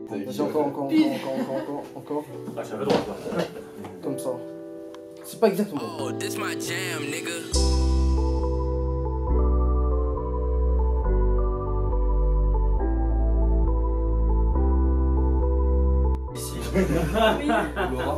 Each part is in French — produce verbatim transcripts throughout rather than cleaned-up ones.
Vas-y, encore, encore, encore, encore, encore, encore, encore. Ah, je savais droit, toi. Comme ça. C'est pas exactement. Oh, this my jam, nigga. Ici. Oui. Laura.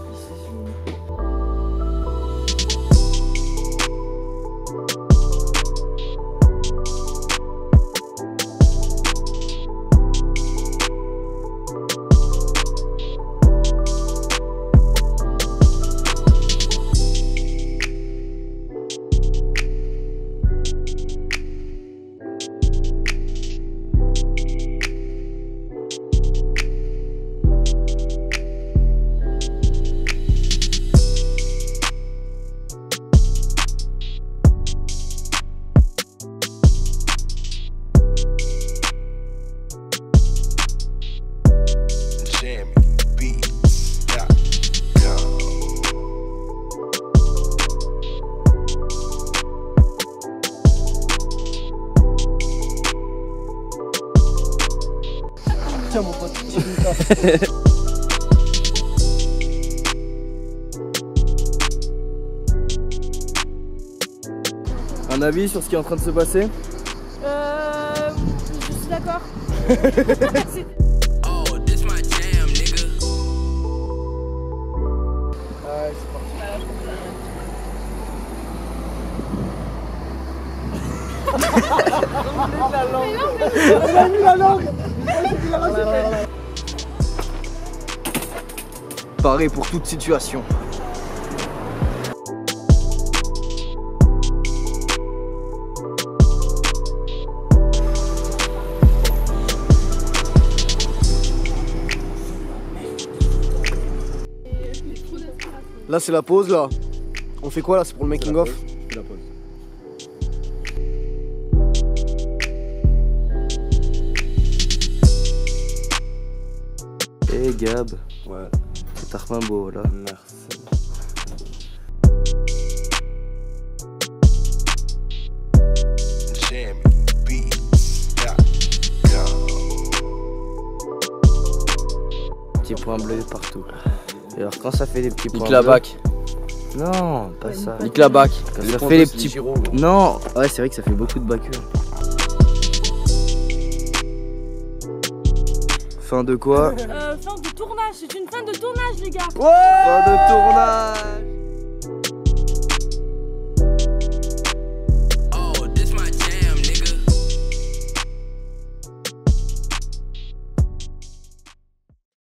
Tiens mon pote. Un avis sur ce qui est en train de se passer? Euh... Je suis d'accord. Oh, this my jam, nigga. Ouais, c'est parti. Il a mis la langue. Pareil pour toute situation. Là c'est la pause là. On fait quoi là? C'est pour le making of? C'est la pause. Eh hey Gab, Ouais. c'est arfin beau là. Merci. Petits points bleus partout. Et alors quand ça fait des petits points Nique la bleus... bac. Non, pas ça. Nique la bac. Quand ça fait les petits... Non, ouais c'est vrai que ça fait beaucoup de bacus. Fin de quoi? Euh, fin de tournage, c'est une fin de tournage les gars. Ouais, fin de tournage.